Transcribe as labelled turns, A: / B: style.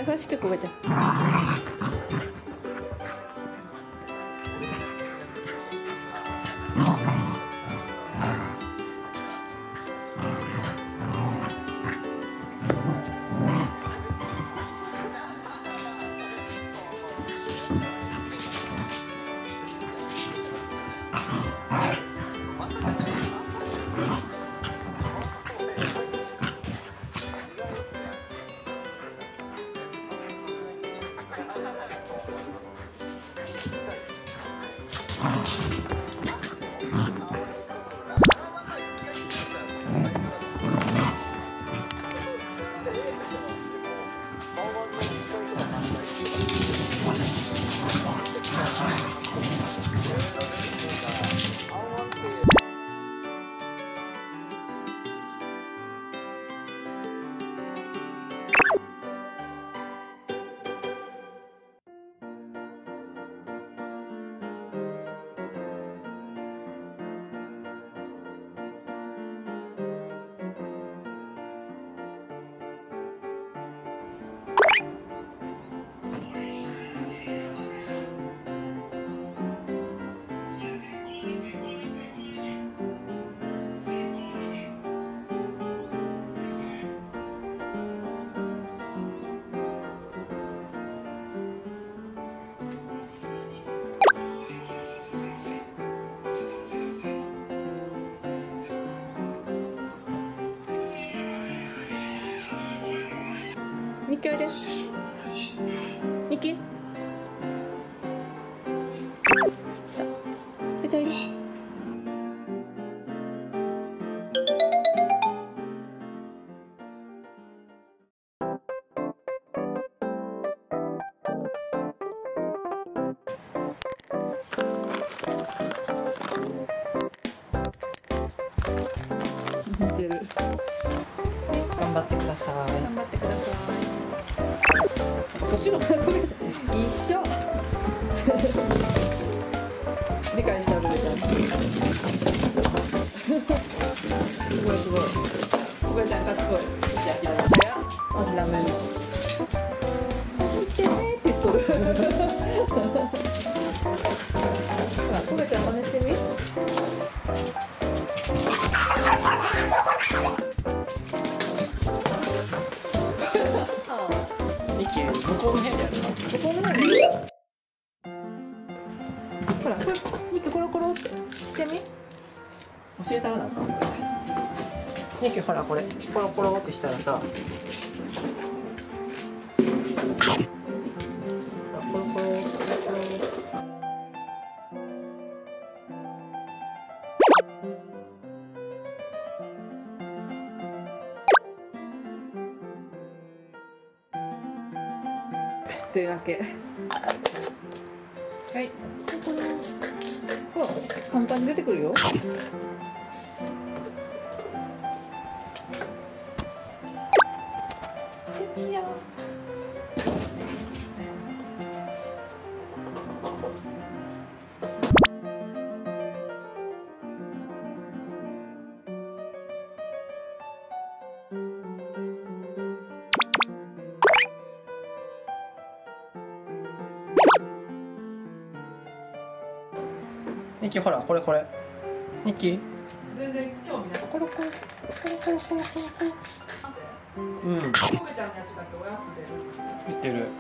A: 優しくこげちゃう。ニッキおいで。ニッキ出ておいで。似てる。
B: 頑張ってください。
A: 頑張ってください。そっちの方がごめんなさい。一緒。理解してあげるじゃん。すごいすごい。おばあちゃん賢い。諦める。見てねって言っとる。ほら、おばあちゃん真似してみ。
B: 向こうの部屋でやるの？
A: ここの辺でいいよ。ほら、これ、ニキコロコロってしてみ。
B: 教えたらなあかん。ニキほらこれコロコロってしたらさ、コロコロコロコロ。
A: というわけ。はい。ほら、簡単に出てくるよ。
B: ニキほらこれこれ。ニキ。
A: 全然興味ない。コロコロコロコロコロコロコロ。
B: うん。
A: コメちゃんのやつだけおやつで。
B: 言ってる。